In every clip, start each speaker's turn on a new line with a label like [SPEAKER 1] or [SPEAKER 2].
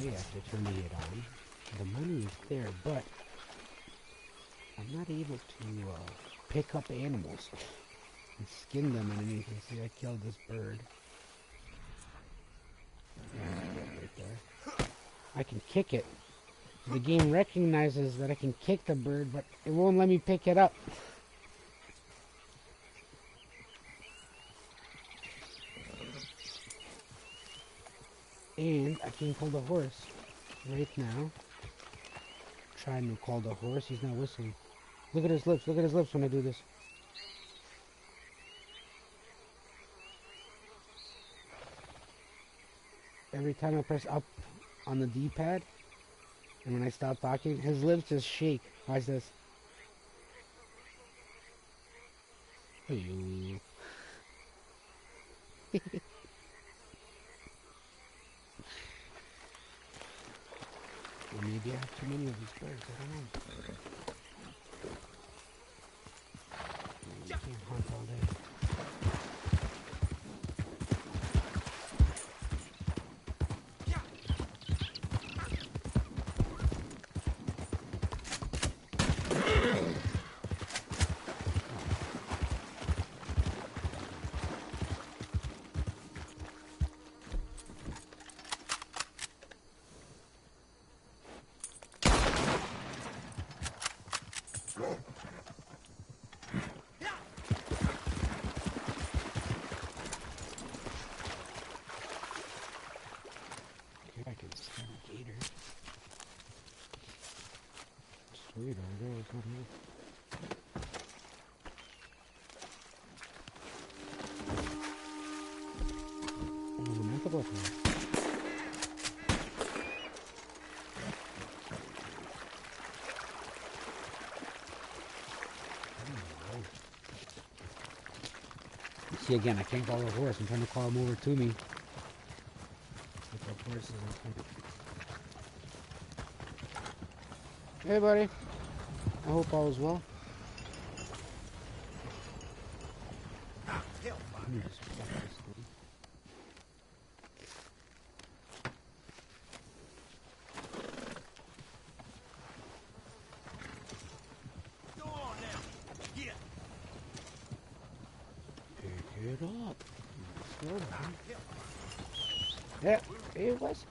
[SPEAKER 1] okay after turning it on. The money is there, but I'm not able to pick up animals and skin them and anything. See, I killed this bird. Right there. I can kick it. The game recognizes that I can kick the bird, but it won't let me pick it up. And I can call the horse right now. Trying to call the horse. He's not whistling. Look at his lips. Look at his lips when I do this. Every time I press up on the D-pad, and when I stop talking, his lips just shake. Watch this. Hello. Or maybe I have too many of these birds. I don't know. You can't hunt all day. I can skin a gator. Sweet, I know it's not here. Un momento, por favor. See, again, I can't call the horse. I'm trying to call him over to me. But the horse isn't. Hey, buddy. I hope all is well. Let me just fuck this thing.
[SPEAKER 2] Go on now. Get.
[SPEAKER 1] Pick it up. Slow down. Yeah, it was.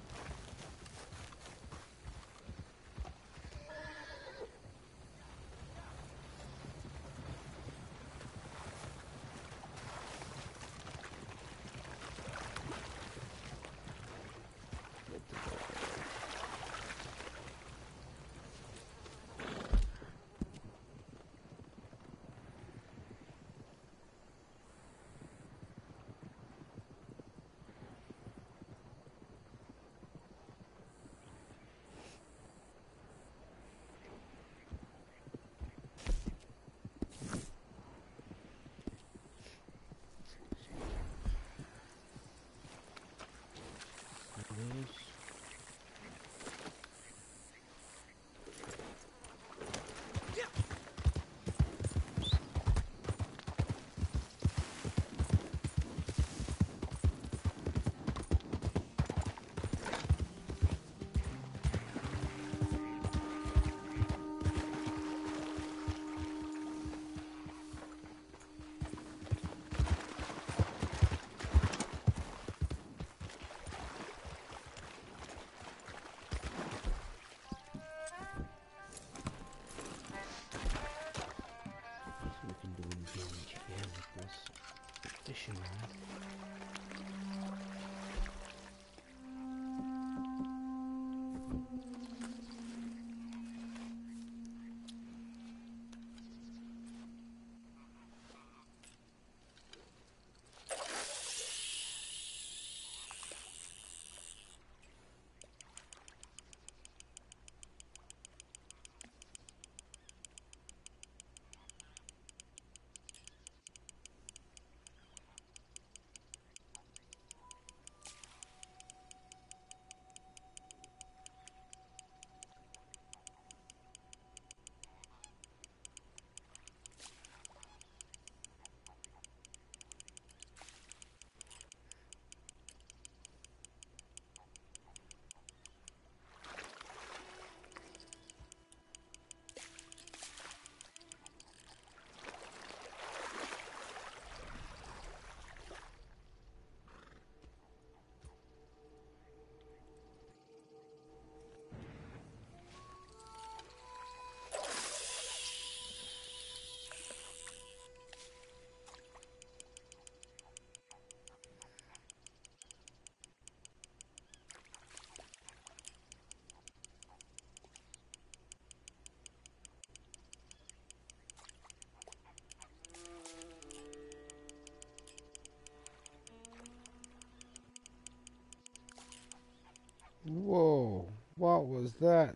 [SPEAKER 1] Whoa, what was that?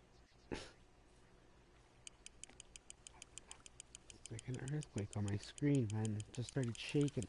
[SPEAKER 1] It's like an earthquake on my screen, man. It just started shaking.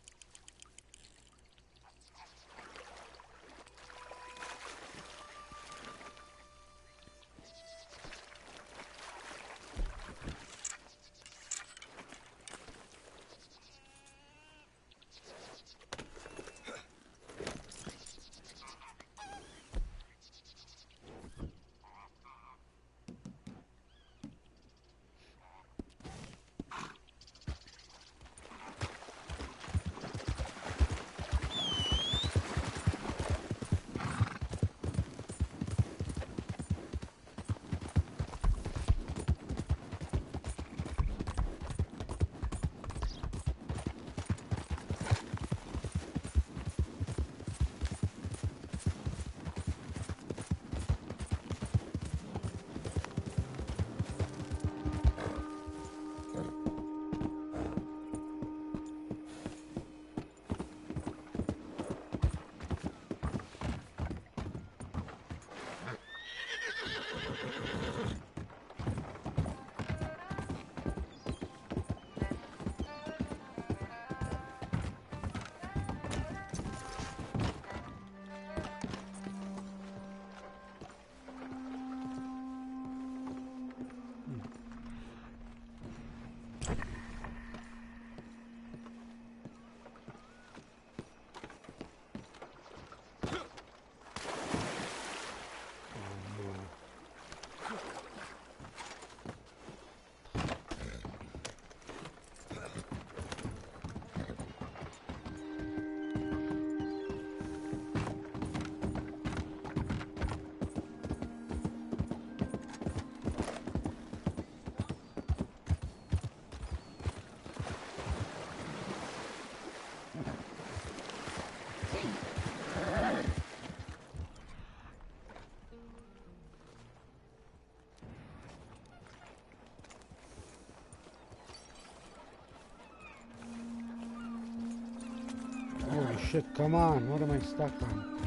[SPEAKER 1] Holy shit, come on. What am I stuck on?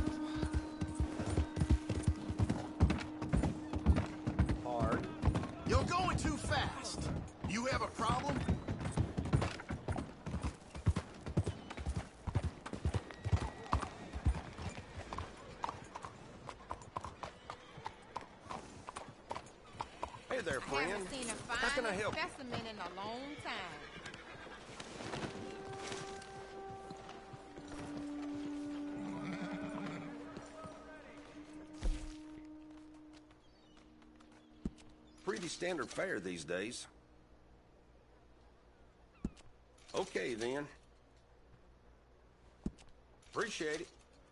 [SPEAKER 2] Hard. You're going too fast. You have a problem? Hey there, friend.
[SPEAKER 3] Haven't seen a
[SPEAKER 2] How can I
[SPEAKER 3] finer
[SPEAKER 2] help you?
[SPEAKER 3] specimen in a long time.
[SPEAKER 2] Pretty standard fare these days. Okay, then. Appreciate it.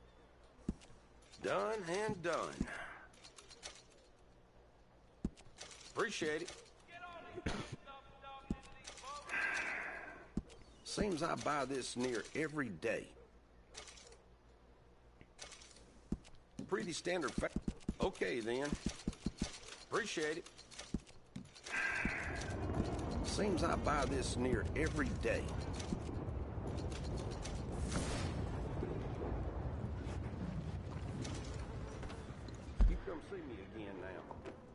[SPEAKER 2] Done and done. Appreciate it. Seems I buy this near every day. Pretty standard fare. Okay, then. Appreciate it. Seems I buy this near every day. You come see me again now.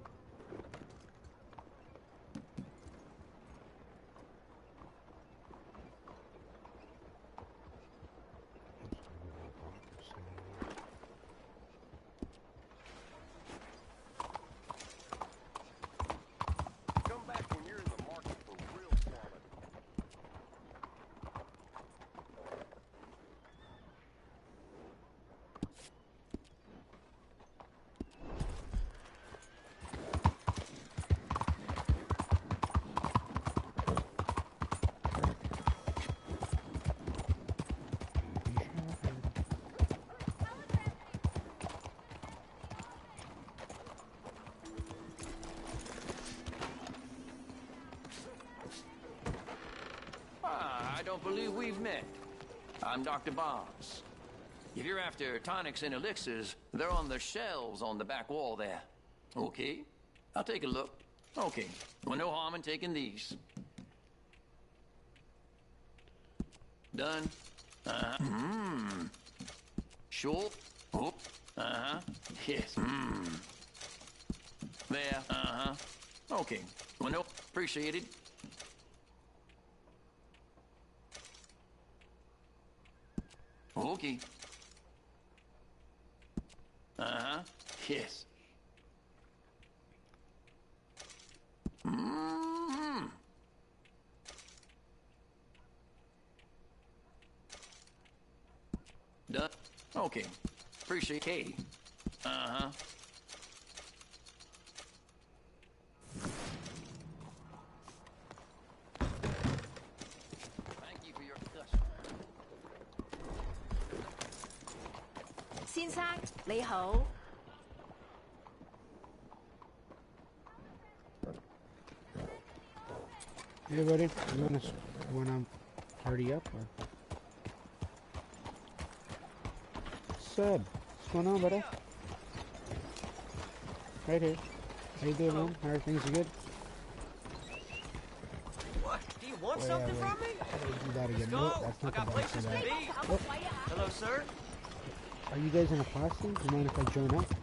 [SPEAKER 2] Come back when you're in the market for real quality.
[SPEAKER 4] I don't believe we've met. I'm Dr. Barnes. If you're after tonics and elixirs, they're on the shelves on the back wall there. Okay, I'll take a look. Okay, well, no harm in taking these. Done? Uh-huh. Sure. Oh, uh-huh. Yes. There. Uh-huh. Okay. Well, no, appreciate it. Okay. Uh-huh. Yes. Mm-hmm. Done. Okay. Appreciate K. Uh-huh. Thank you for your discussion.
[SPEAKER 3] 先生，你好。
[SPEAKER 1] Hey, buddy. You wanna party up? Or? What's up? What's going on, buddy? Right here. How you doing, man? How are things? You good?
[SPEAKER 5] What? Do you want something from me?
[SPEAKER 1] How do I do that again?
[SPEAKER 5] Go.
[SPEAKER 1] Nope, that's
[SPEAKER 5] I
[SPEAKER 1] not
[SPEAKER 5] got
[SPEAKER 1] the button for
[SPEAKER 5] places to
[SPEAKER 1] that.
[SPEAKER 5] be.
[SPEAKER 1] Oh,
[SPEAKER 5] Hello, sir.
[SPEAKER 1] are you guys in a posse? Do you mind if I join up?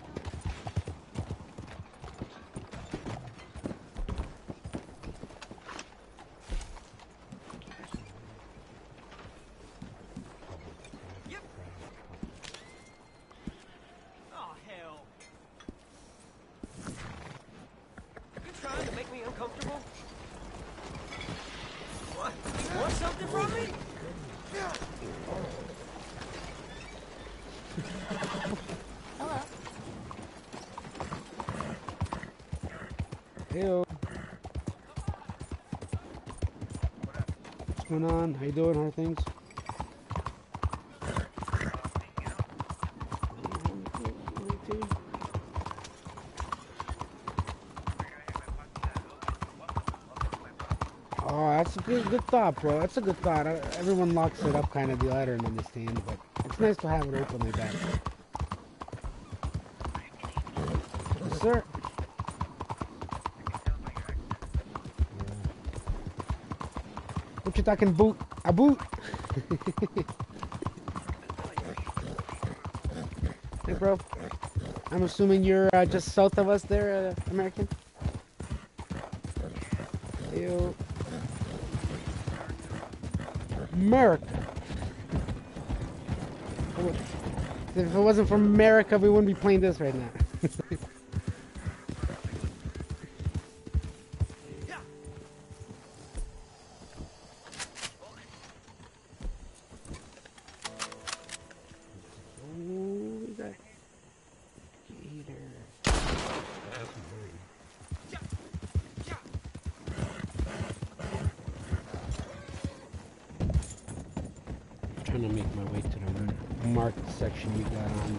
[SPEAKER 5] Yep. Oh, hell. You trying to make me uncomfortable? What? You want something from me?
[SPEAKER 1] Heyo. What's going on? How you doing? How are things? Oh, that's a good thought, bro. That's a good thought. Everyone locks it up kind of deal. I don't understand, but it's nice to have it open like that. Yes, sir. What you talking boot? A boot? Hey, bro. I'm assuming you're just south of us there, American? Ew. America. If it wasn't from America, we wouldn't be playing this right now. Trying to make my way to the marked section you got on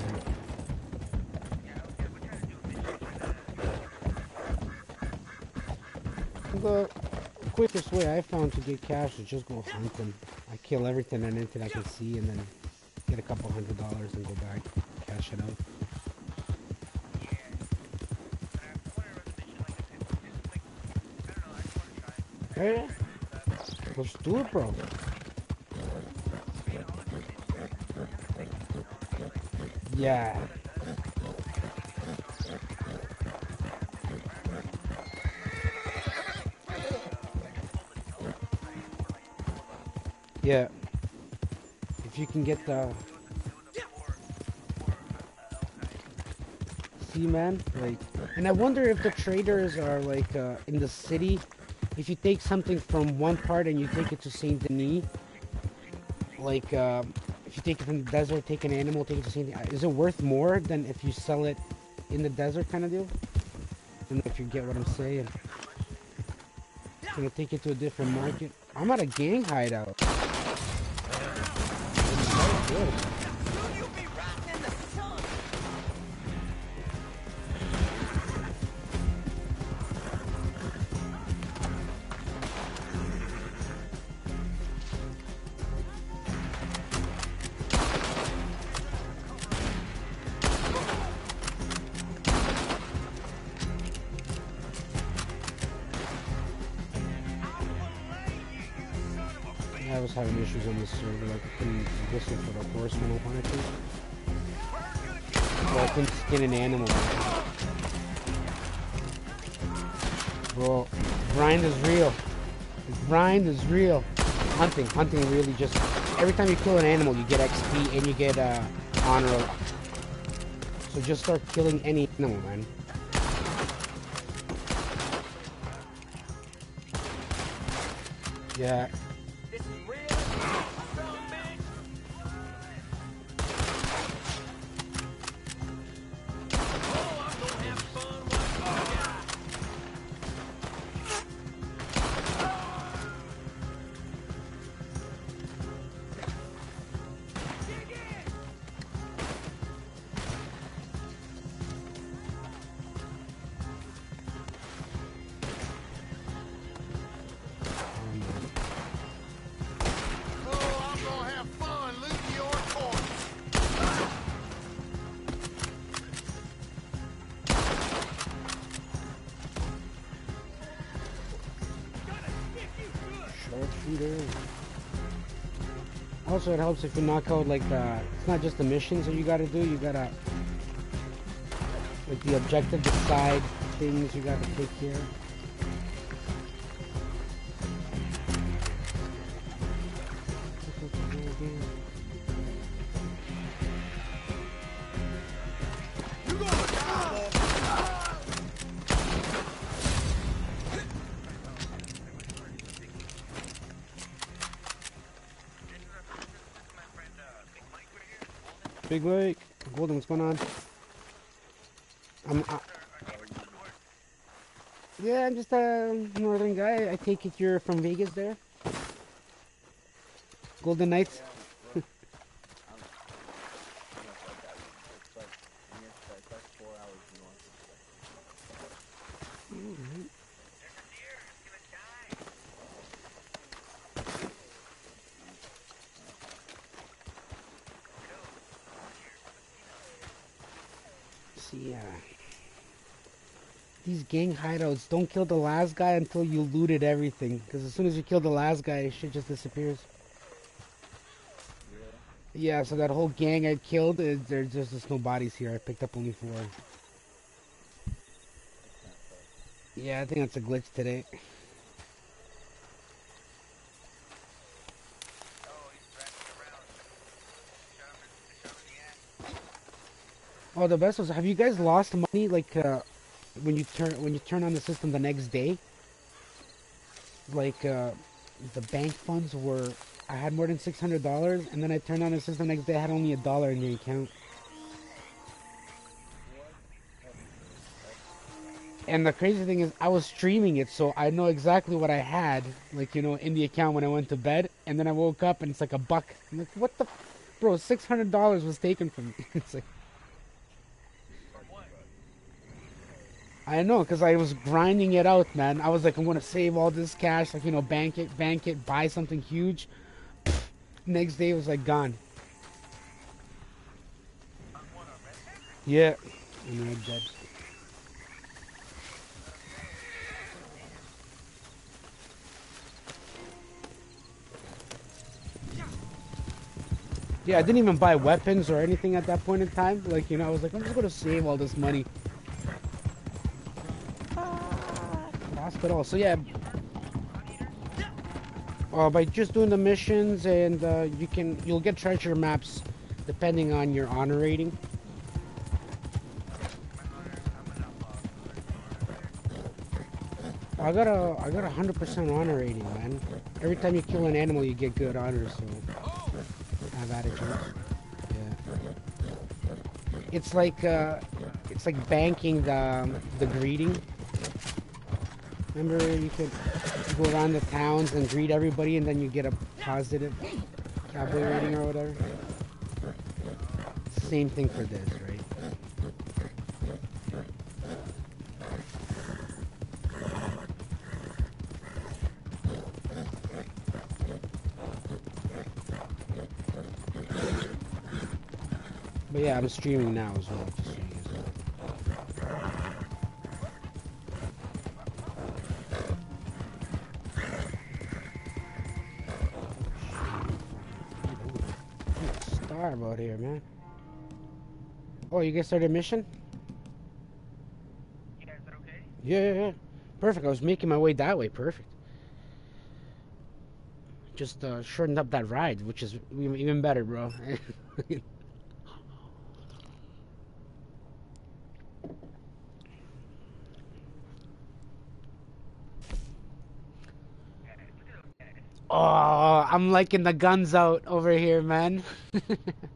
[SPEAKER 1] there. The quickest way I found to get cash is just go hunting. I kill everything and anything I can see and then get a couple $100 and go back, cash it out. Hey, let's do it, bro. Yeah. Yeah. If you can get the... See, man? Like... And I wonder if the traders are, like, in the city. If you take something from one part and you take it to Saint Denis, like, if you take it from the desert, take an animal, take it to Saint Denis, is it worth more than if you sell it in the desert kind of deal? I don't know if you get what I'm saying. I'm gonna take it to a different market. I'm at a gang hideout. Good. I was having issues on this server, like I couldn't whistle for the horse when I wanted to. so I can skin an animal. Bro, grind is real. This grind is real. Hunting really just... Every time you kill an animal, you get XP and you get honor. So just start killing any animal, man. Yeah.
[SPEAKER 5] This is real. Son, bitch. Oh, I'm gonna have fun watching you die. Dig in.
[SPEAKER 2] Oh, I'm gonna have fun looting your corpse.
[SPEAKER 1] Sharpshooter. Also, it helps if you knock out like the... It's not just the missions that you gotta do. You gotta... Like the objective, the side things you gotta take care of.
[SPEAKER 2] You're gonna die.
[SPEAKER 1] Big Lake. Golden, what's going on? Yeah, I'm just a northern guy. I take it you're from Vegas there? Golden Knights? See, these gang hideouts, don't kill the last guy until you looted everything. Because as soon as you kill the last guy, shit just disappears. Yeah, so that whole gang I killed, there's just no bodies here. I picked up only 4. Yeah, I think that's a glitch today. Oh, the best was, have you guys lost money like when you turn on the system the next day? Like the bank funds were, I had more than $600, and then I turned on the system the next day, I had only $1 in the account. And the crazy thing is, I was streaming it, so I know exactly what I had, like, you know, in the account when I went to bed, and then I woke up and it's like $1. I'm like, what the, bro? $600 was taken from me. It's like, I know, because I was grinding it out, man. I was like, I'm going to save all this cash, like, you know, bank it, buy something huge. Next day, it was, like, gone. Yeah. And I'm dead. Yeah, I didn't even buy weapons or anything at that point in time. Like, you know, I was like, I'm just going to save all this money. Lost it all. So yeah, by just doing the missions, and you'll get treasure maps depending on your honor rating. I got a 100% honor rating, man. Every time you kill an animal, you get good honors. So I have attitude. Yeah. It's like banking the greeting. Remember, you could go around the towns and greet everybody, and then you get a positive cowboy rating or whatever. Same thing for this, right? But yeah, I'm streaming now as well. Just so you guys know. Starve out here, man. Oh, you guys started a mission?
[SPEAKER 3] Yeah, is that okay?
[SPEAKER 1] Yeah. Perfect. I was making my way that way. Perfect. Just shortened up that ride, which is even better, bro. Oh, I'm liking the guns out over here, man.
[SPEAKER 3] Oh shit,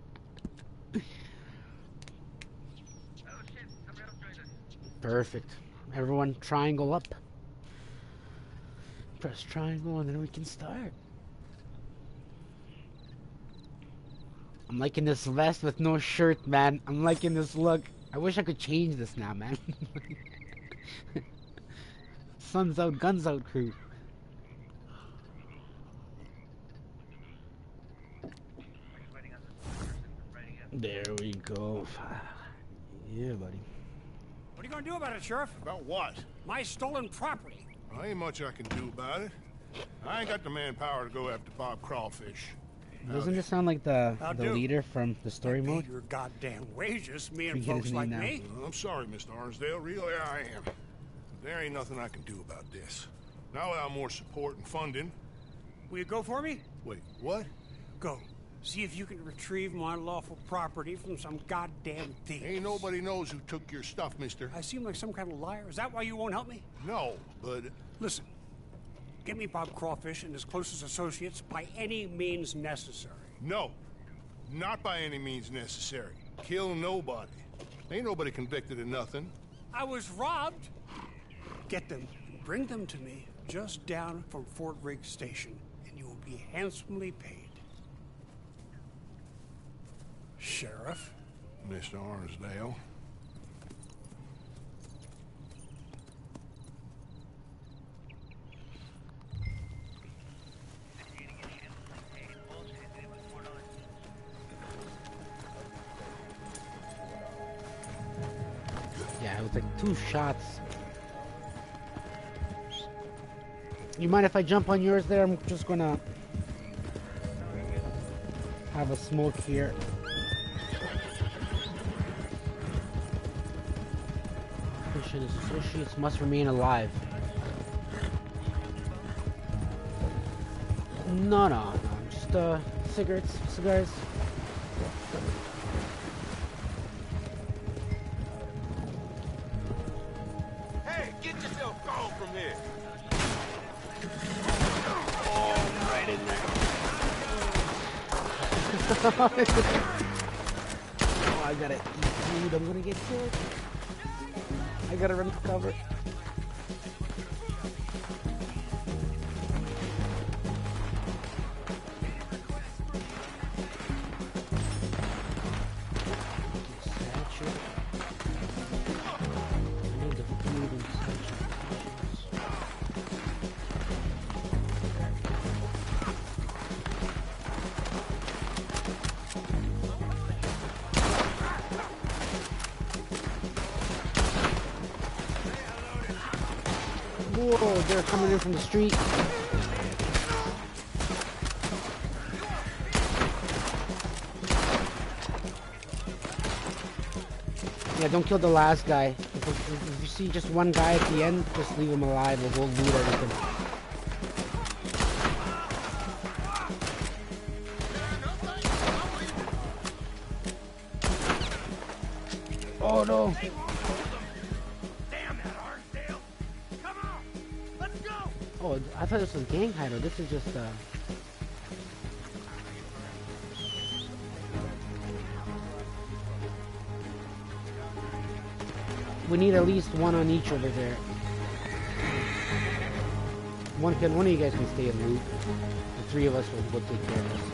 [SPEAKER 3] somebody else joined us.
[SPEAKER 1] Perfect. Everyone, triangle up. Press triangle and then we can start. I'm liking this vest with no shirt, man. I'm liking this look. I wish I could change this now, man. Sun's out, guns out crew. There we go. Yeah, buddy.
[SPEAKER 6] What are you gonna do about it, Sheriff?
[SPEAKER 2] About what?
[SPEAKER 6] My stolen property.
[SPEAKER 2] Well, ain't much I can do about it. I ain't got the manpower to go after Bob Crawfish.
[SPEAKER 1] Doesn't this sound like the
[SPEAKER 6] do.
[SPEAKER 1] leader from the story
[SPEAKER 6] I
[SPEAKER 1] mode?
[SPEAKER 6] paid your goddamn wages, me and
[SPEAKER 1] Forget his
[SPEAKER 6] folks
[SPEAKER 1] name
[SPEAKER 6] like
[SPEAKER 1] now.
[SPEAKER 6] me.
[SPEAKER 2] Well, I'm sorry, Mr. Arnsdale. Really, I am. But there ain't nothing I can do about this. Not without more support and funding.
[SPEAKER 6] Will you go for me?
[SPEAKER 2] Wait, what?
[SPEAKER 6] Go. See if you can retrieve my lawful property from some goddamn thief.
[SPEAKER 2] Ain't nobody knows who took your stuff, mister.
[SPEAKER 6] I seem like some kind of liar. Is that why you won't help me?
[SPEAKER 2] No, but...
[SPEAKER 6] Listen. Get me Bob Crawfish and his closest associates by any means necessary.
[SPEAKER 2] No. Not by any means necessary. Kill nobody. Ain't nobody convicted of nothing.
[SPEAKER 6] I was robbed. Get them and bring them to me just down from Fort Riggs Station, and you will be handsomely paid. Sheriff?
[SPEAKER 2] Mr. Arnsdale.
[SPEAKER 1] Yeah, it was like 2 shots. You mind if I jump on yours there? I'm just gonna have a smoke here. Fish and his associates must remain alive. No, just cigars.
[SPEAKER 5] Hey, get yourself gone from here.
[SPEAKER 1] Oh, I gotta eat food. I'm gonna get killed. I gotta run for cover. Statue. I need the food and statues. Whoa, they're coming in from the street. Yeah, don't kill the last guy. If you see just one guy at the end, just leave him alive. We'll go loot everything. Oh no!
[SPEAKER 5] Damn that Arnsdale. Come on, let's go.
[SPEAKER 1] Oh, I thought this was gang hideout. This is just we need at least one on each over there. One of you guys can stay and loot. The 3 of us will take care of this.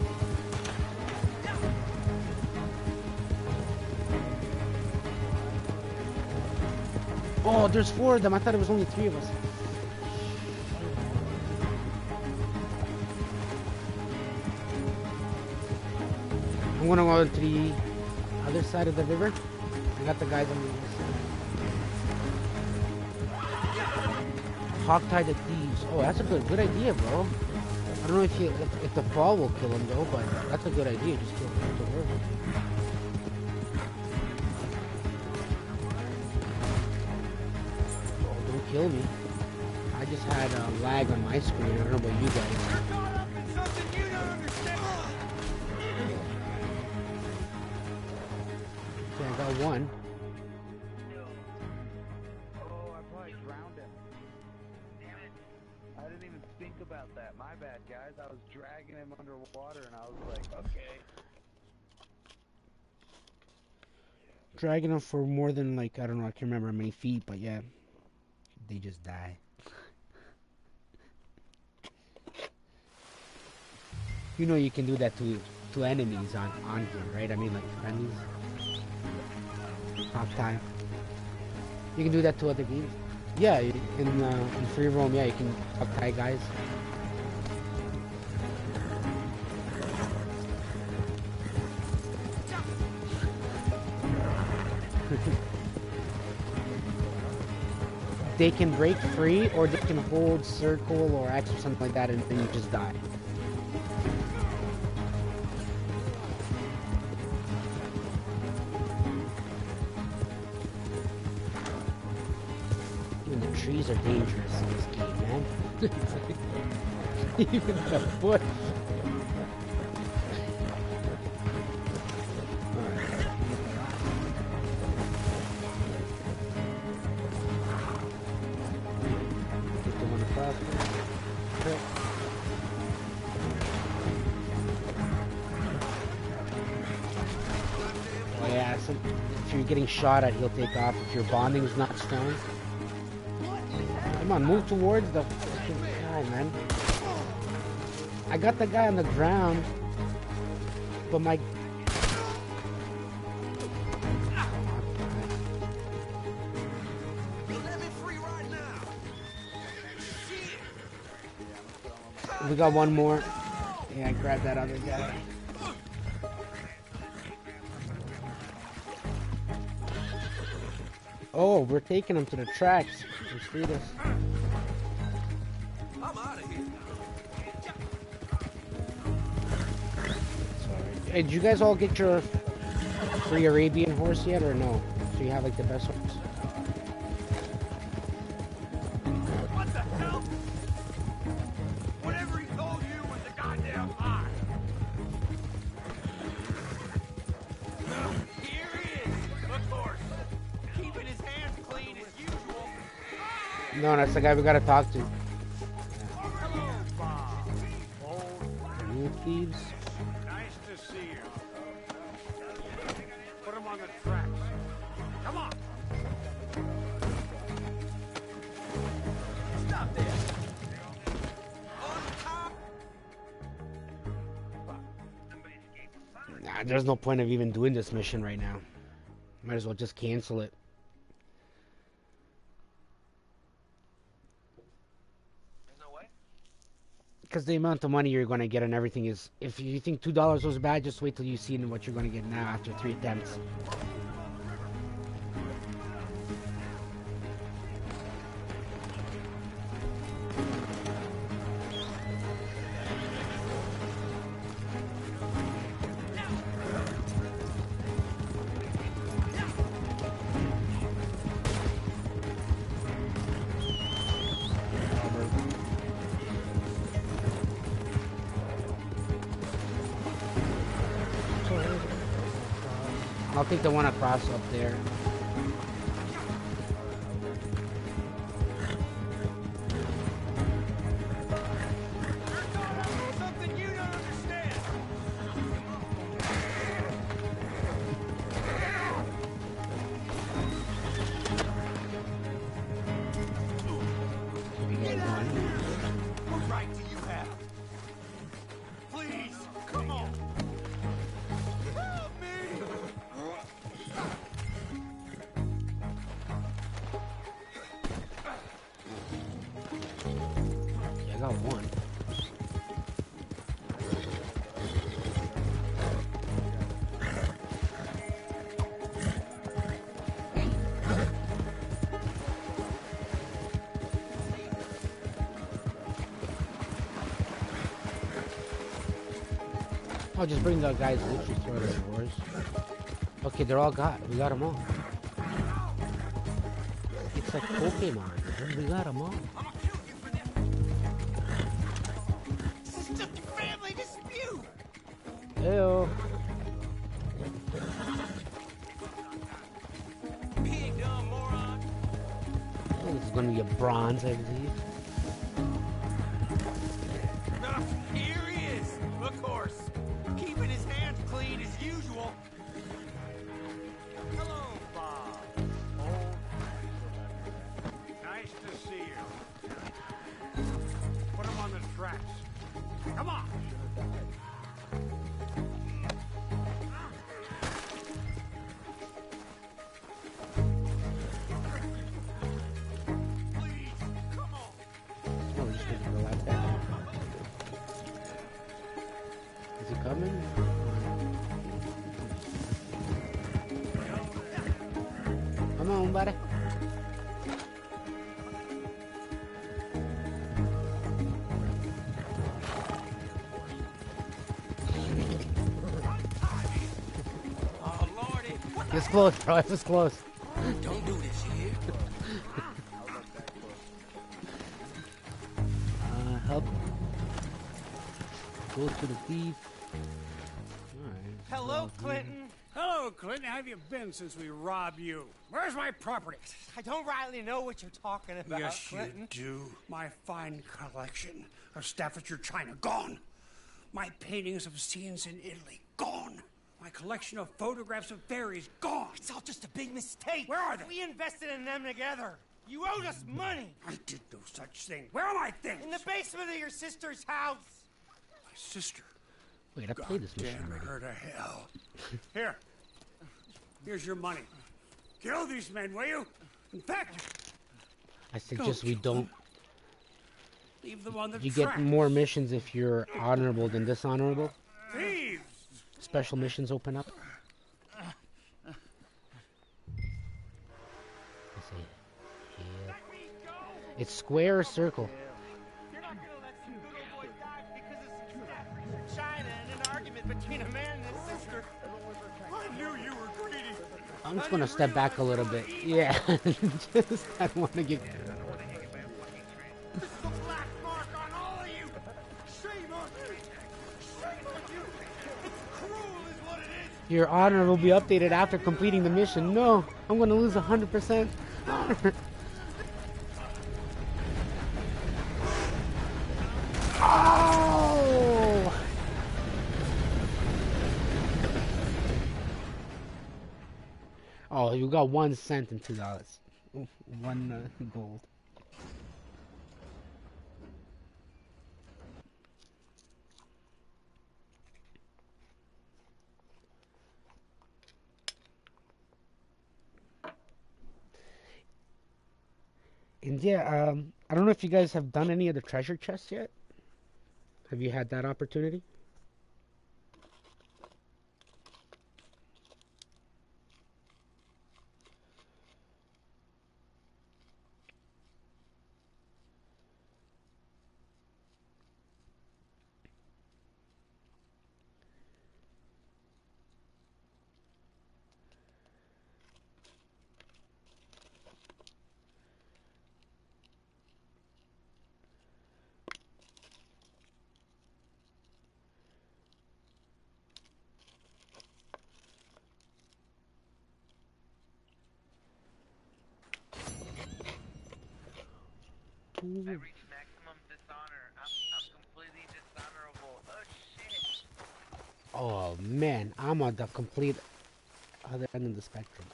[SPEAKER 1] Oh, there's 4 of them. I thought it was only 3 of us. I'm gonna go to the other side of the river. I got the guys on the other side. Hogtie the thieves. Oh, that's a good idea, bro. I don't know if the fall will kill him though, but that's a good idea. Just kill the river. kill me. I just had lag on my screen. I don't know about you guys.
[SPEAKER 5] You're caught up in something you don't understand.
[SPEAKER 1] Okay, I got one.
[SPEAKER 3] Oh, I probably drowned him. Damn it. I didn't even think about that. My bad, guys. I was dragging him underwater and I was like, okay.
[SPEAKER 1] Dragging them for more than like, I don't know, I can't remember how many feet, but yeah. They just die. You know you can do that to enemies on here, right? I mean like friendlies. Top time. You can do that to other games. Yeah, in free roam, yeah, you can top tie guys. They can break free, or they can hold circle or X or something like that, and then you just die. Even the trees are dangerous in this game, man. Even the bush. Oh yeah, so if you're getting shot at, he'll take off. If your bonding's not strong. Come on, move towards the fucking guy, man. I got the guy on the ground, but my... We got one more. Yeah, grab that other guy. Oh, we're taking him to the tracks. Let's do this.
[SPEAKER 5] I'm out of here.
[SPEAKER 1] Sorry. Hey, did you guys all get your free Arabian horse yet, or no? So you have like the best horse?
[SPEAKER 5] What the hell? Whatever he told you was a goddamn lie. Here he is, of course. Keeping his hands clean as usual.
[SPEAKER 1] No, that's the guy we gotta talk to.
[SPEAKER 6] Hello, Bob. Old,
[SPEAKER 1] New thieves.
[SPEAKER 6] nice to see you. Put him on the tracks. Come on.
[SPEAKER 5] Stop there. On top.
[SPEAKER 1] Nah, there's no point of even doing this mission right now. Might as well just cancel it.
[SPEAKER 5] There's no way.
[SPEAKER 1] Because the amount of money you're going to get and everything is... If you think $2 was bad, just wait till you see what you're going to get now after 3 attempts. I'll take the one across up there.
[SPEAKER 5] Something you don't understand.
[SPEAKER 1] We get one.
[SPEAKER 5] What right do you have? Please, come on. Help me.
[SPEAKER 1] Yeah, I got one. I'll just bring the guys literally throw their doors. Okay, they're all got. We got them all. It's like Pokemon, We got him all.
[SPEAKER 5] I'm gonna kill you for this. This is just a family dispute.
[SPEAKER 1] Heyo.
[SPEAKER 5] Being dumb, moron.
[SPEAKER 1] This is gonna be a bronze, I believe.
[SPEAKER 5] Here he is, of course. Keeping his hands clean as usual. Hello, Bob.
[SPEAKER 6] Nice to see you. Put him on the tracks. Come on.
[SPEAKER 5] Please, come on.
[SPEAKER 1] Oh, he's taking the lap down. Is he coming? Come on, buddy.
[SPEAKER 5] Oh, Lordy. What the
[SPEAKER 1] It's close, bro. It's close.
[SPEAKER 5] Don't do this, you hear?
[SPEAKER 1] Help. Go to the thief. Alright.
[SPEAKER 7] Hello, Clinton.
[SPEAKER 6] Hello, Clinton. How have you been since we robbed you? Where's my property?
[SPEAKER 7] I don't rightly know what you're talking about,
[SPEAKER 6] Yes,
[SPEAKER 7] Clinton.
[SPEAKER 6] you do. My fine collection of Staffordshire china, gone. My paintings of scenes in Italy, gone. My collection of photographs of fairies, gone.
[SPEAKER 7] It's all just a big mistake.
[SPEAKER 6] Where are they?
[SPEAKER 7] We invested in them together. You owed us money.
[SPEAKER 6] I did no such thing. Where are my things?
[SPEAKER 7] In the basement of your sister's house.
[SPEAKER 6] My sister.
[SPEAKER 1] Wait, I played this mission
[SPEAKER 6] Damn
[SPEAKER 1] already.
[SPEAKER 6] her to hell. Here. Here's your money. Kill these men, will you? In fact,
[SPEAKER 1] I suggest we don't.
[SPEAKER 6] leave them on the
[SPEAKER 1] You
[SPEAKER 6] track.
[SPEAKER 1] get more missions if you're honorable than dishonorable.
[SPEAKER 6] Thieves!
[SPEAKER 1] Special missions open up. Let's see. Yeah. It's square or circle?
[SPEAKER 7] You're not gonna let some good old boy die because of some Staffordshire china and an argument between a man and his sister.
[SPEAKER 6] I knew you were greedy.
[SPEAKER 1] I'm just gonna step back a little bit. Yeah, just I don't want to get.
[SPEAKER 7] This is a black mark on all of you. Shame on you. Shame on you. It's cruel is what it is.
[SPEAKER 1] Your honor will be updated after completing the mission. No, I'm gonna lose 100%. Oh! Oh, you got 1 cent and $2. One gold. And yeah, I don't know if you guys have done any of the treasure chests yet. Have you had that opportunity?
[SPEAKER 3] I reached maximum dishonor. I'm completely dishonorable. Oh shit.
[SPEAKER 1] Oh man, I'm on the complete other end of the spectrum.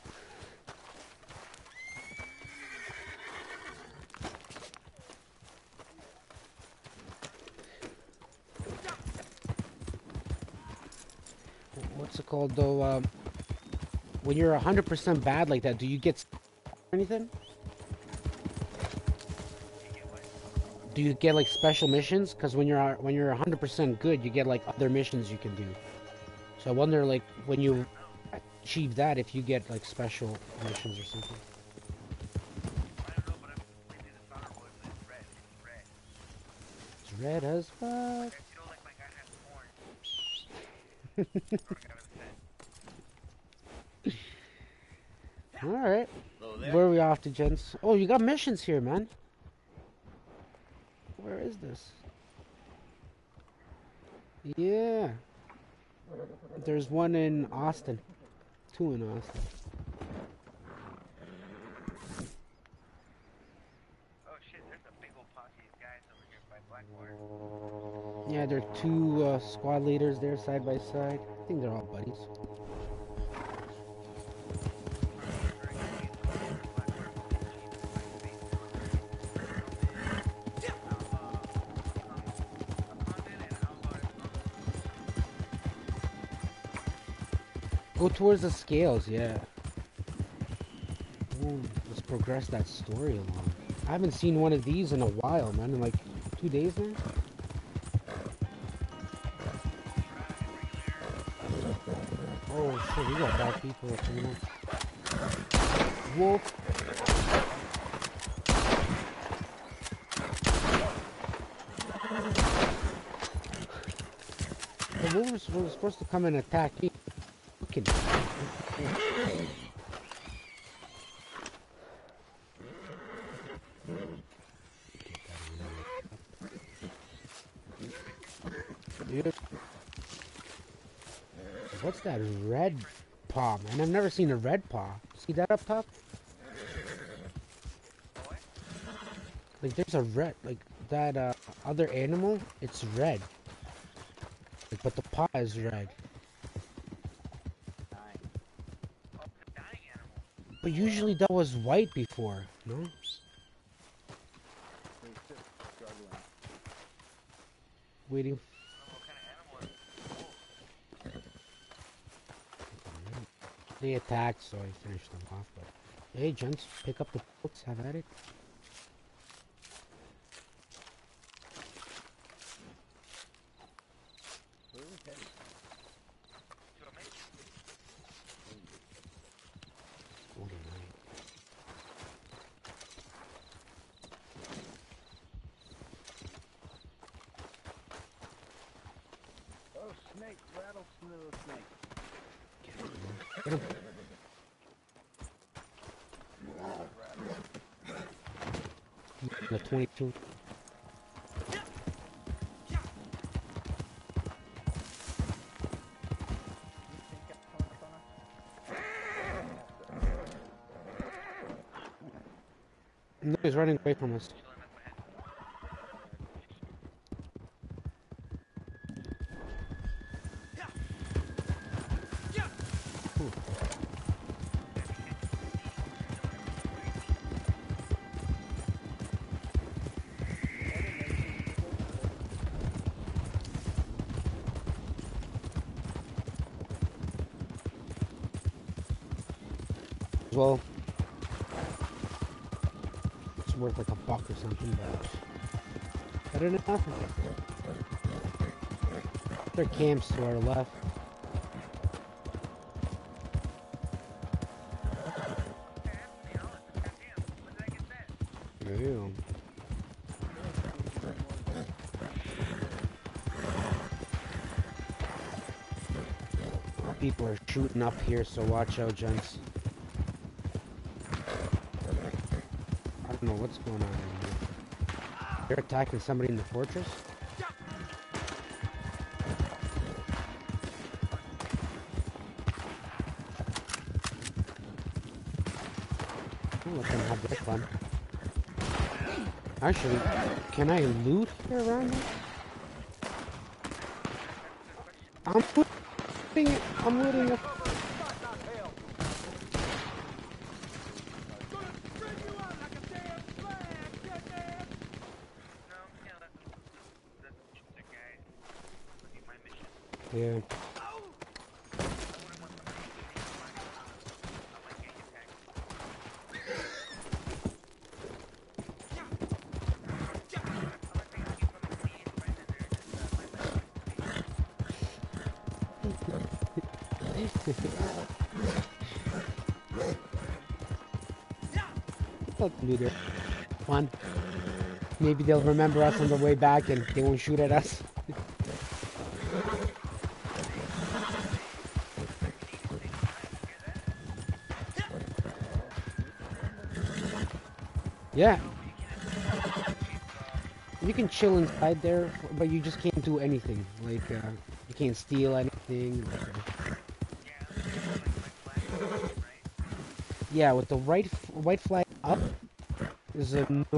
[SPEAKER 1] What's it called though? When you're 100% bad like that, do you get anything? Do you get like special missions? Because when you're 100% good, you get like other missions you can do. So I wonder like when you achieve that, if you get like special missions or something.
[SPEAKER 3] I don't know, but I'm completely dishonorable. It's red. It's red.
[SPEAKER 1] It's red as fuck.
[SPEAKER 3] You know, like my guy has horns.
[SPEAKER 1] All right.
[SPEAKER 8] Those
[SPEAKER 3] there.
[SPEAKER 1] Where are we off to, gents? Oh, you got missions here, man. Where is this? Yeah. There's one in Austin. 2 in Austin.
[SPEAKER 3] Oh shit, there's a big old posse of guys over here by Blackwater.
[SPEAKER 1] Yeah, there are 2 squad leaders there side by side. I think they're all buddies. Go towards the scales, yeah. Ooh, let's progress that story along. I haven't seen one of these in a while, man. In like 2 days now. Oh shit, we got bad people coming up. Wolf. The wolves were supposed to come and attack me. What's that red paw, man? I've never seen a red paw. See that up top? Like there's a red, like that other animal, it's red. Like, but the paw is red. But usually that was white before, no? Waiting. They attacked, so I finished them off. But hey, gents, pick up the boats. Have at it. The 22. No, he's running away from us. Well, it's worth like $1 or something, but better than nothing. There are camps to our left. Ew. People are shooting up here, so watch out, gents. I don't know what's going on in here. They're attacking somebody in the fortress? I'll let them have their fun. Actually, can I loot here around here? I'm looting it. I'm looting it. Yeah. What can do there? Fun. Maybe they'll remember us on the way back and they won't shoot at us. Yeah. You can chill inside there, but you just can't do anything. Like, you can't steal anything. Yeah, with the white flag up is a no.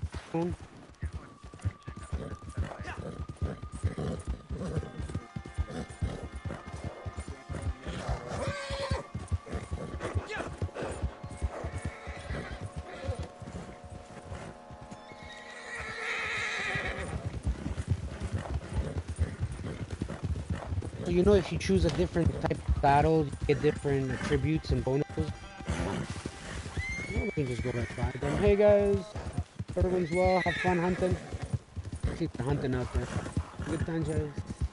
[SPEAKER 1] So you know, if you choose a different type of battle, you get different attributes and bonuses. Yeah, we can just go right by them. Hey guys, everyone's well. Have fun hunting. See, they're hunting out there. Good time, guys.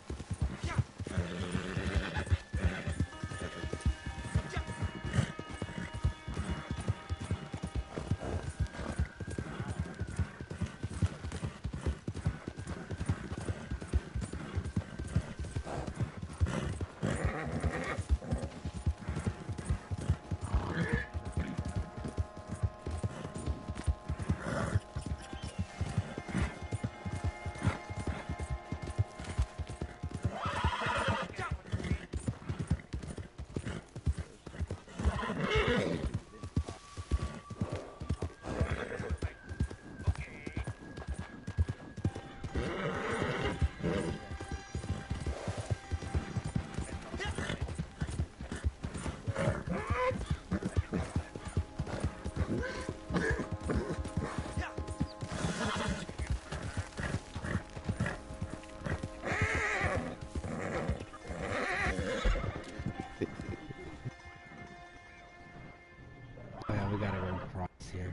[SPEAKER 1] Oh yeah, we gotta run across here.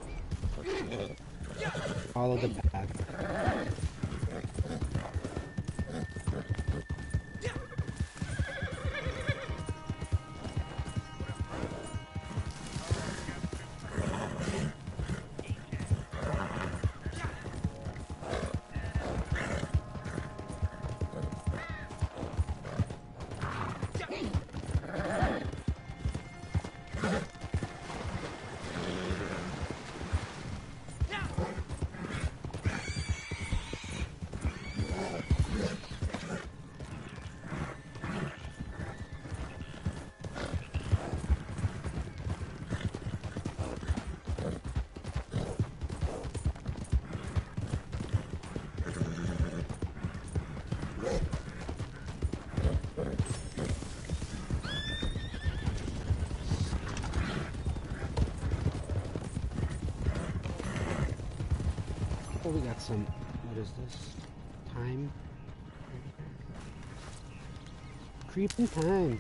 [SPEAKER 1] Follow the path. Oh, we got some. What is this? Time? Creeping time.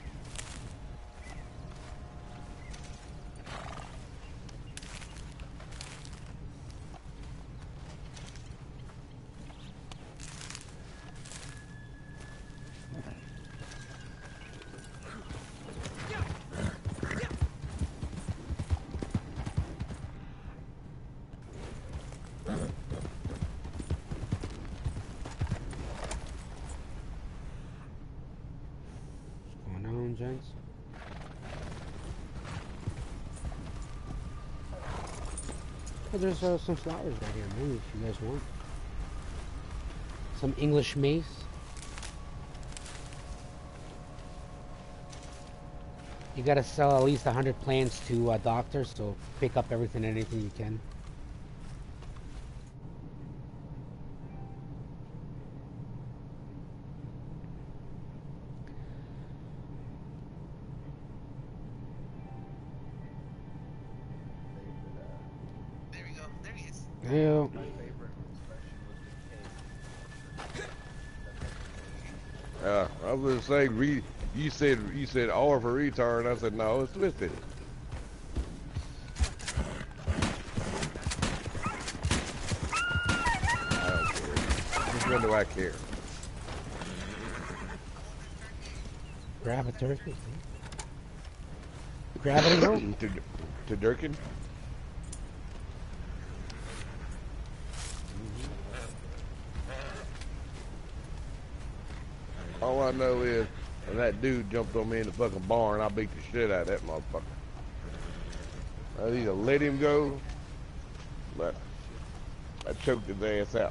[SPEAKER 1] Gents. Oh, there's some flowers right here, man, if you guys want. Some English mace. You gotta sell at least 100 plants to doctors, so pick up everything and anything you can. Ew.
[SPEAKER 8] I was gonna say, you said R for retard. I said no, it's listed. I don't care. Just when do I care?
[SPEAKER 1] Grab a turkey. Grab it and go.
[SPEAKER 8] To Durkin. All I know is when that dude jumped on me in the fucking barn, I beat the shit out of that motherfucker. I either let him go, but I choked his ass out.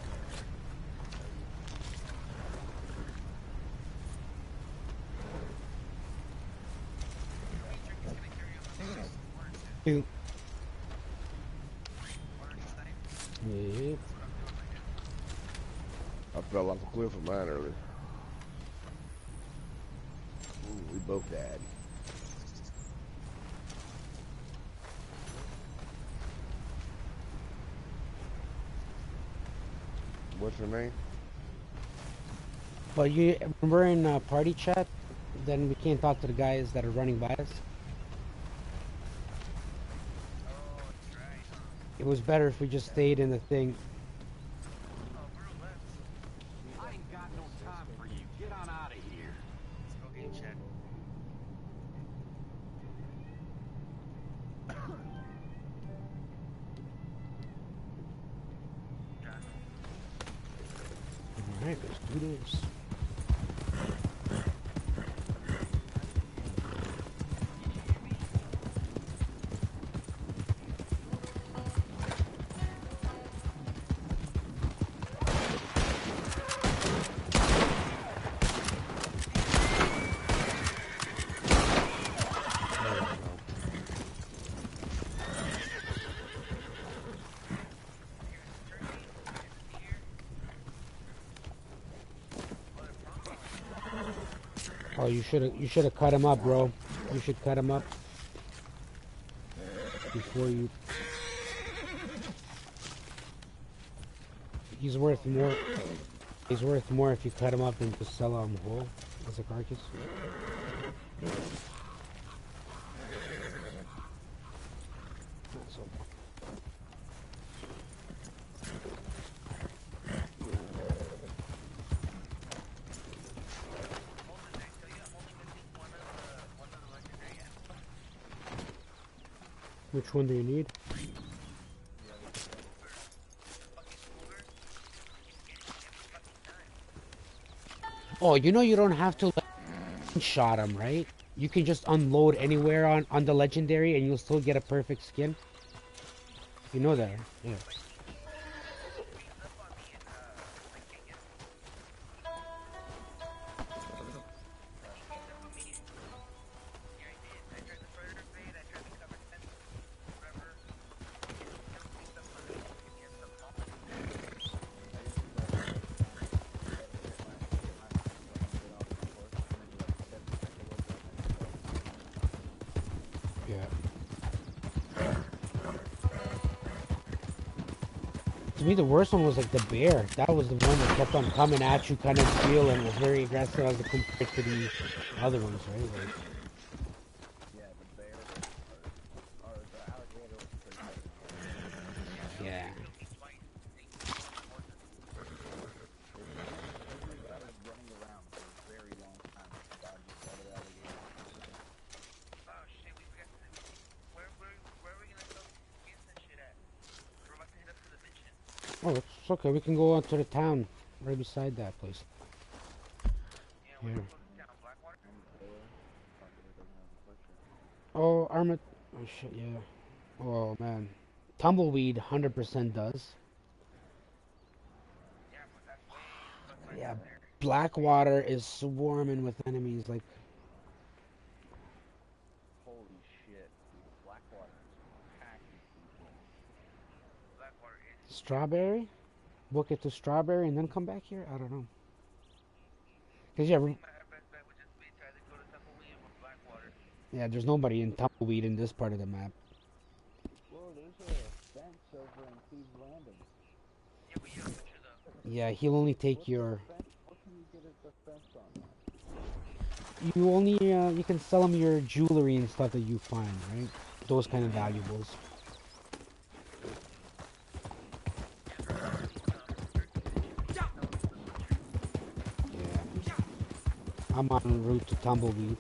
[SPEAKER 1] Yep. Yep.
[SPEAKER 8] I fell off a cliff of mine earlier. Ooh, we both died. What's your name?
[SPEAKER 1] But when we're in party chat, then we can't talk to the guys that are running by us. It was better if we just stayed in the thing.
[SPEAKER 5] I ain't got no time for you. Get on out of here. Okay, check.
[SPEAKER 1] Alright, let's do this. Oh, you should have cut him up, bro. You should cut him up before you. He's worth more. He's worth more if you cut him up than just sell him whole as a carcass. Which one do you need? Oh, you know you don't have to shot him, right? You can just unload anywhere on the legendary and you'll still get a perfect skin. You know that, yeah. To me, the worst one was like the bear. That was the one that kept on coming at you, kind of deal, and was very aggressive as compared to the other ones, right? Like,
[SPEAKER 3] Yeah, the bear or the alligator was pretty bad.
[SPEAKER 1] yeah.
[SPEAKER 3] I was running around for a very long time with the dog just saw the alligator.
[SPEAKER 9] Oh shit, we forgot to... Where are we gonna go get that shit at? We're about to head up to the mission.
[SPEAKER 1] Oh, it's okay. We can go on to the town right beside that place.
[SPEAKER 9] Yeah,
[SPEAKER 1] Yeah.
[SPEAKER 9] down Blackwater?
[SPEAKER 1] Oh, Armor. Oh shit, yeah. Oh man, Tumbleweed 100% does.
[SPEAKER 9] Yeah, but that's way
[SPEAKER 1] Yeah, Blackwater is swarming with enemies. Like,
[SPEAKER 3] Holy shit, dude. Blackwater is packed with people.
[SPEAKER 9] Blackwater is...
[SPEAKER 1] Strawberry? Book it to Strawberry and then come back here? I don't know. Cause yeah,
[SPEAKER 9] My best bet would just be to either go to Tumbleweed or Blackwater.
[SPEAKER 1] yeah, there's nobody in Tumbleweed in this part of the map.
[SPEAKER 3] Whoa, there's a fence over in Thieves Landing.
[SPEAKER 9] Yeah, but you have to picture the...
[SPEAKER 1] Yeah, he'll only take your.
[SPEAKER 3] What can you get as the fence on that?
[SPEAKER 1] You only you can sell him your jewelry and stuff that you find, right? Those kind of valuables. Yeah. I'm en route to Tumbleweed.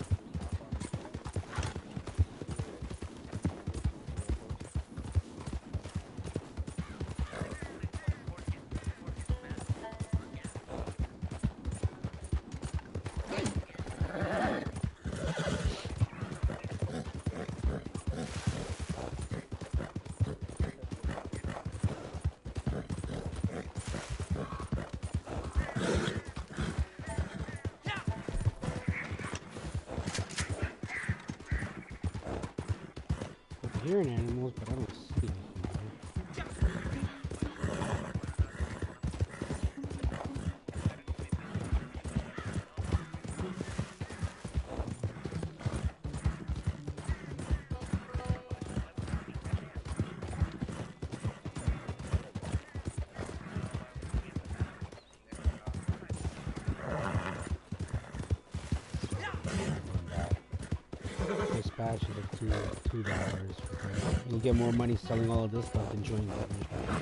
[SPEAKER 1] I'm hearing animals, but I don't see anything. Dispatch is like $2. You'll get more money selling all of this stuff than joining that.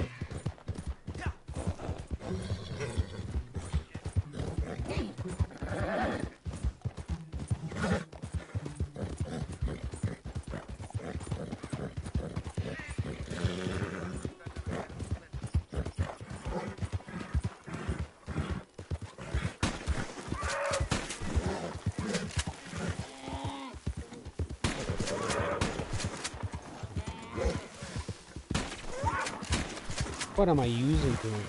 [SPEAKER 1] What am I using to?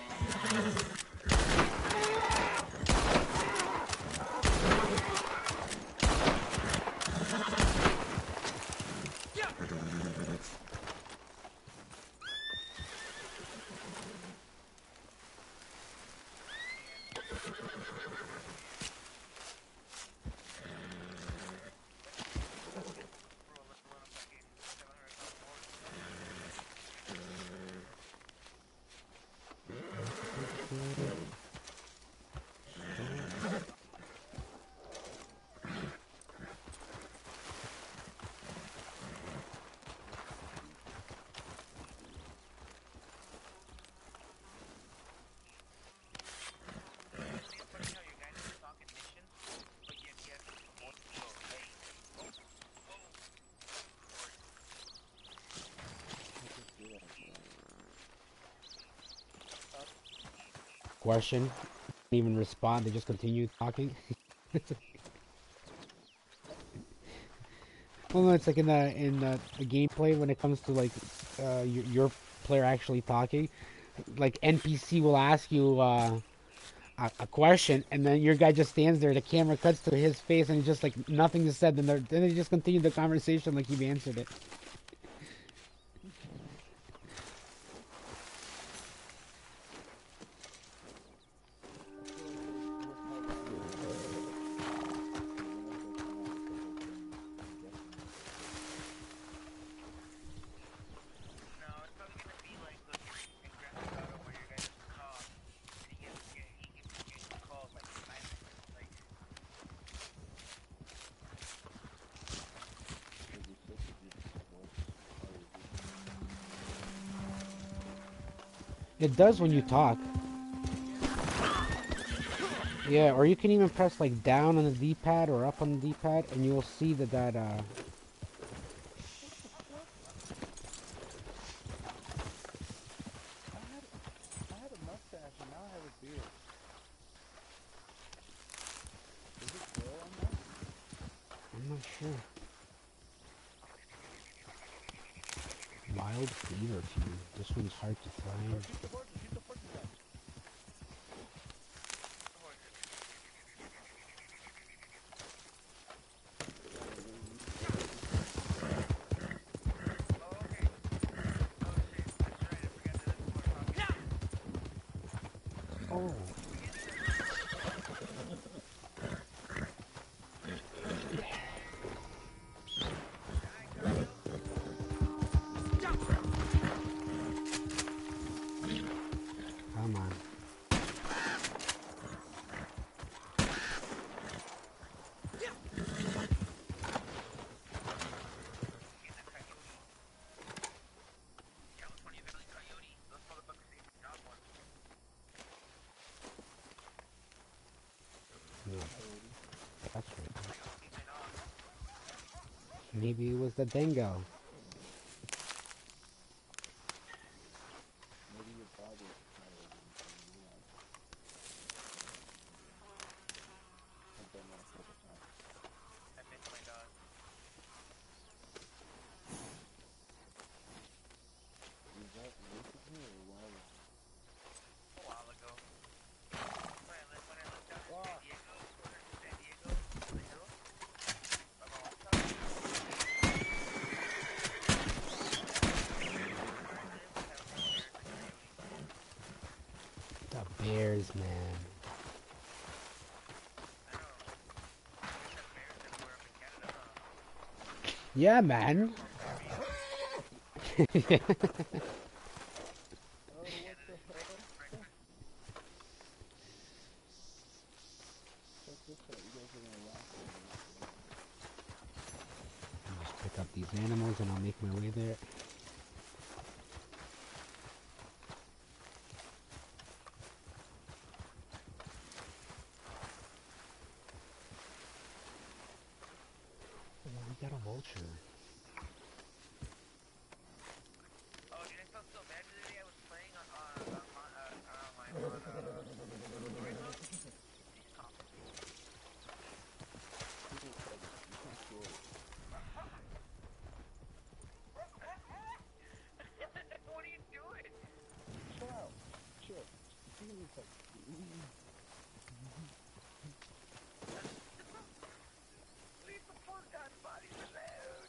[SPEAKER 1] Question. Didn't even respond. They just continue talking. Well, no, it's like in the gameplay when it comes to like your player actually talking. Like NPC will ask you a question, and then your guy just stands there. The camera cuts to his face, and he's just like nothing is said. Then they just continue the conversation like you've answered it. It does when you talk. Yeah, or you can even press like down on the D-pad or up on the D-pad, and you'll see that
[SPEAKER 3] I had a mustache and now I have a beard. Is it still on that?
[SPEAKER 1] I'm not sure. Wild fever feud. This one's hard to find. Oh. Come on. No. That's right. Maybe it was the dingo.
[SPEAKER 3] Maybe your father I've done that a couple times.
[SPEAKER 9] I miss my dog.
[SPEAKER 3] Was that recently or a while ago?
[SPEAKER 9] A while ago. When I lived down in San Diego, on the hill, on the left side.
[SPEAKER 1] guys, man. Yeah, man. I'll just pick up these animals and I'll make my way there. Oh, we got a vulture.
[SPEAKER 9] Oh, dude, I felt so bad the other day. I was playing on What are you doing?
[SPEAKER 3] Chill.
[SPEAKER 9] Leave the poor guy's body alone.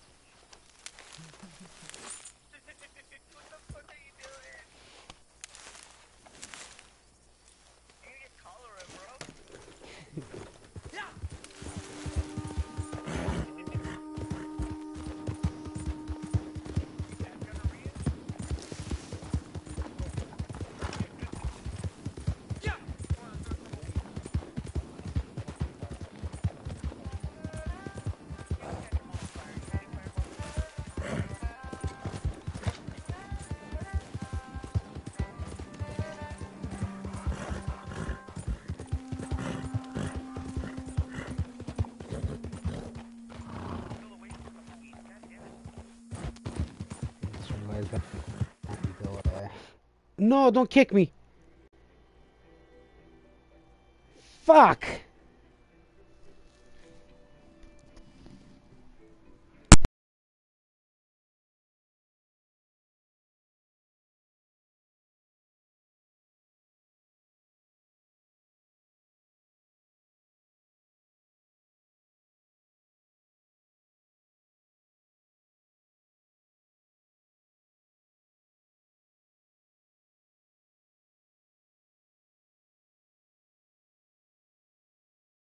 [SPEAKER 9] What the fuck are you doing? You get cholera, bro.
[SPEAKER 1] Just realized that. No, don't kick me. Fuck!